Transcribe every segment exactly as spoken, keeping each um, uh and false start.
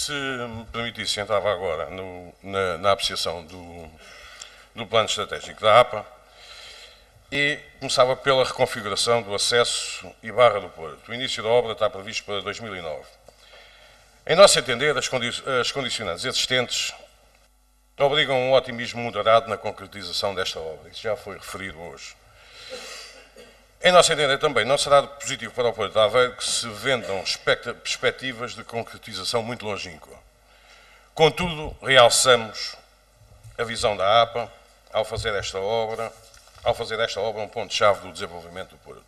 Se me permitisse, entrava agora no, na, na apreciação do, do plano estratégico da A P A e começava pela reconfiguração do acesso e Barra do Porto. O início da obra está previsto para dois mil e nove. Em nosso entender, as, condi as condicionantes existentes obrigam um otimismo moderado na concretização desta obra. Isso já foi referido hoje. Em nosso entender também, não será positivo para o Porto de Aveiro que se vendam perspectivas de concretização muito longínqua. Contudo, realçamos a visão da A P A ao fazer esta obra, ao fazer esta obra um ponto-chave do desenvolvimento do Porto.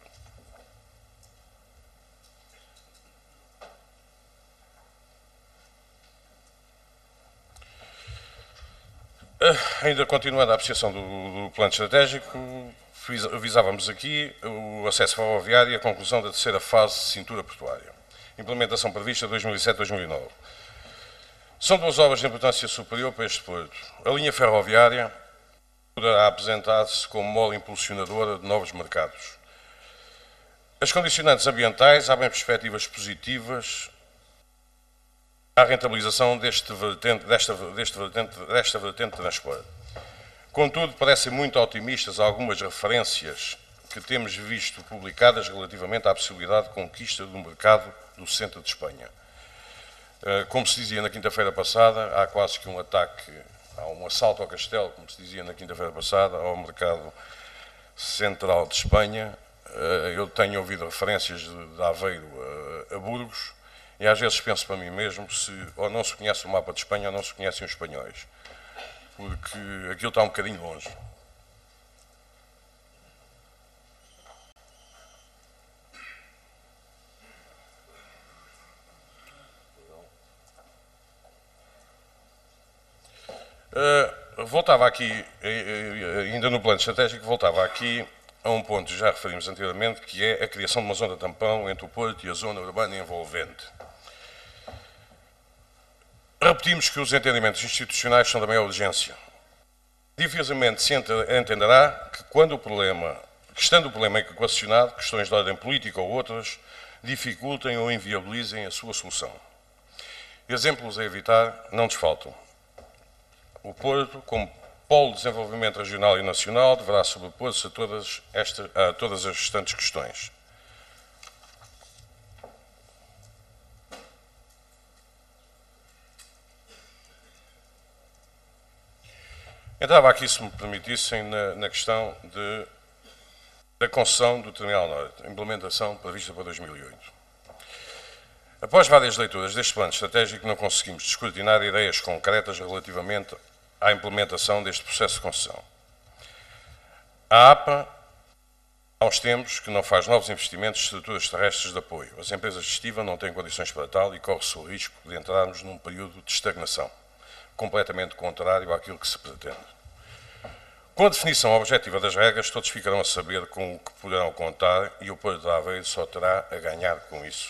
Ainda continuando a apreciação do, do plano estratégico, visávamos aqui o acesso ferroviário e a conclusão da terceira fase de cintura portuária. Implementação prevista dois mil e sete a dois mil e nove. São duas obras de importância superior para este Porto. A linha ferroviária poderá apresentar-se como mola impulsionadora de novos mercados. As condicionantes ambientais abrem perspectivas positivas à rentabilização deste vertente, desta, deste vertente, desta vertente de transporte. Contudo, parecem muito otimistas algumas referências que temos visto publicadas relativamente à possibilidade de conquista do mercado do centro de Espanha. Como se dizia na quinta-feira passada, há quase que um ataque, há um assalto ao castelo, como se dizia na quinta-feira passada, ao mercado central de Espanha. Eu tenho ouvido referências de Aveiro a Burgos e às vezes penso para mim mesmo se ou não se conhece o mapa de Espanha ou não se conhecem os espanhóis, porque aquilo está um bocadinho longe. Uh, voltava aqui, ainda no plano estratégico, voltava aqui a um ponto que já referimos anteriormente, que é a criação de uma zona tampão entre o Porto e a zona urbana envolvente. Repetimos que os entendimentos institucionais são da maior urgência. Dificilmente se entenderá que quando o problema, que estando o problema equacionado, questões de ordem política ou outras, dificultem ou inviabilizem a sua solução. Exemplos a evitar não nos faltam. O Porto, como polo de desenvolvimento regional e nacional, deverá sobrepor-se a todas, esta, a todas as restantes questões. Entrava aqui, se me permitissem, na, na questão de, da concessão do Terminal Norte, implementação prevista para dois mil e oito. Após várias leituras deste plano estratégico, não conseguimos descortinar ideias concretas relativamente à implementação deste processo de concessão. A A P A, há uns tempos, que não faz novos investimentos em estruturas terrestres de apoio. As empresas de estiva não têm condições para tal e corre-se o risco de entrarmos num período de estagnação, completamente contrário àquilo que se pretende. Com a definição objetiva das regras, todos ficarão a saber com o que poderão contar e o Porto de Aveiro só terá a ganhar com isso.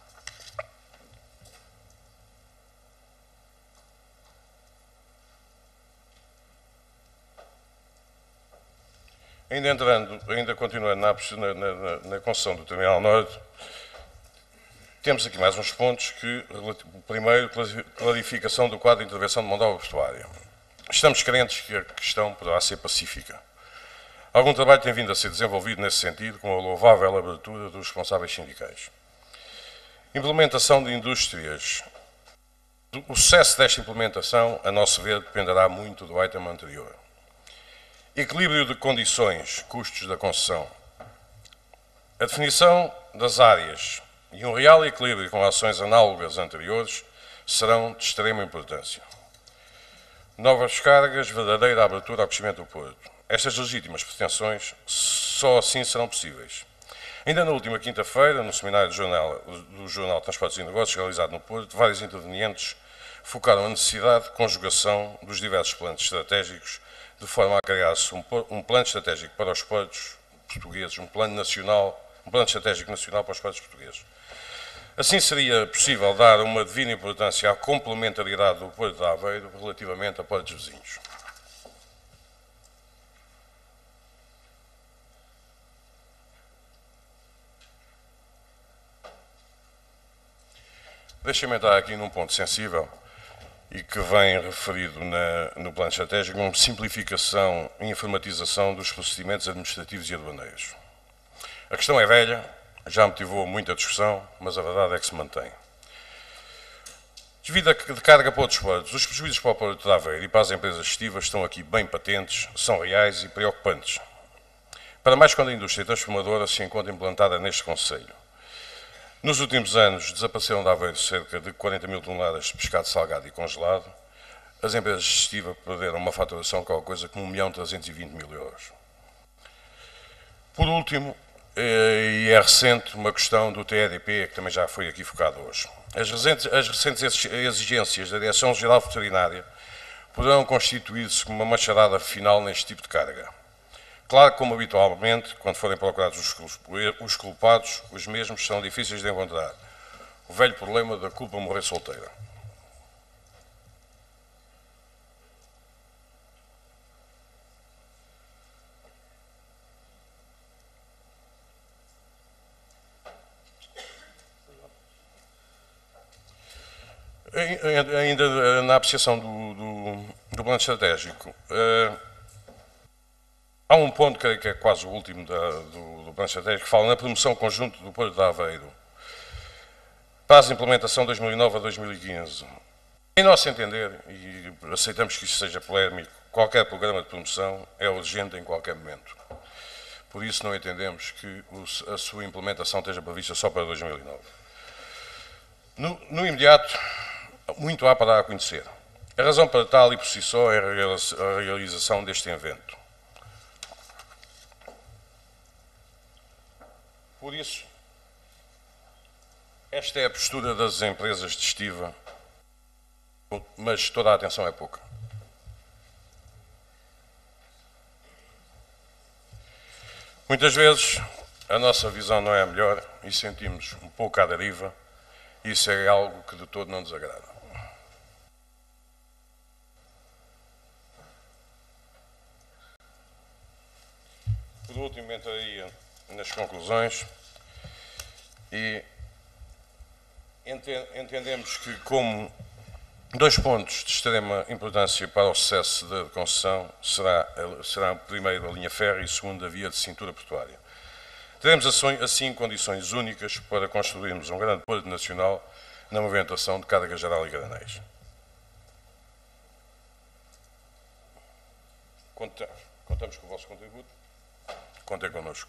Ainda entrando, ainda continuando na, na, na, na concessão do Terminal Norte, temos aqui mais uns pontos que, o primeiro, clarificação do quadro de intervenção de mão de obra portuária. Estamos crentes que a questão poderá ser pacífica. Algum trabalho tem vindo a ser desenvolvido nesse sentido, com a louvável abertura dos responsáveis sindicais. Implementação de indústrias. O sucesso desta implementação, a nosso ver, dependerá muito do item anterior. Equilíbrio de condições, custos da concessão. A definição das áreas e um real equilíbrio com ações análogas anteriores serão de extrema importância. Novas cargas, verdadeira abertura ao crescimento do Porto. Estas legítimas pretensões só assim serão possíveis. Ainda na última quinta-feira, no seminário do Jornal, do Jornal Transportes e Negócios, realizado no Porto, vários intervenientes focaram a necessidade de conjugação dos diversos planos estratégicos de forma a criar-se um, um plano estratégico para os portos portugueses, um plano nacional, um plano estratégico nacional para os portos portugueses. Assim seria possível dar uma devida importância à complementaridade do Porto de Aveiro relativamente a portos vizinhos. Deixem-me entrar aqui num ponto sensível e que vem referido na, no plano estratégico, uma simplificação e informatização dos procedimentos administrativos e aduaneiros. A questão é velha, já motivou muita discussão, mas a verdade é que se mantém. Devido a de carga para outros portos, os prejuízos para o Porto de Aveiro e para as empresas gestivas estão aqui bem patentes, são reais e preocupantes. Para mais quando a indústria transformadora se encontra implantada neste concelho. Nos últimos anos, desapareceram de Aveiro cerca de quarenta mil toneladas de pescado salgado e congelado. As empresas gestivas perderam uma faturação de qualquer coisa como um milhão trezentos e vinte mil euros. Por último, e é recente, uma questão do T E D P, que também já foi aqui focado hoje. As recentes, as recentes exigências da Direção-Geral Veterinária poderão constituir-se como uma machadada final neste tipo de carga. Claro que, como habitualmente, quando forem procurados os culpados, os mesmos são difíceis de encontrar. O velho problema da culpa morrer solteira. Ainda na apreciação do, do, do plano estratégico, uh, há um ponto que, que é quase o último da, do, do plano estratégico, que fala na promoção conjunta do Porto de Aveiro para a implementação dois mil e nove a dois mil e quinze. Em nosso entender, e aceitamos que isto seja polémico, qualquer programa de promoção é urgente em qualquer momento. Por isso não entendemos que o, a sua implementação esteja prevista só para dois mil e nove. No, no imediato, muito há para dar a conhecer. A razão para tal e por si só é a realização deste evento. Por isso, esta é a postura das empresas de estiva, mas toda a atenção é pouca. Muitas vezes a nossa visão não é a melhor e sentimos um pouco à deriva. Isso é algo que de todo não nos agrada. Por último, entraria nas conclusões e entendemos que, como dois pontos de extrema importância para o sucesso da concessão será, será primeiro a linha férrea e segundo a via de cintura portuária. Teremos assim condições únicas para construirmos um grande porto nacional na movimentação de carga geral e granéis. Contamos com o vosso contributo. Contem connosco.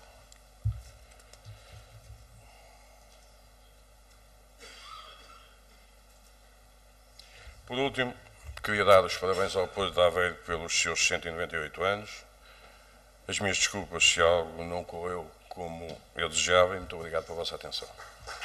Por último, queria dar os parabéns ao Porto de Aveiro pelos seus cento e noventa e oito anos. As minhas desculpas se algo não correu como eu desejava e muito obrigado pela vossa atenção.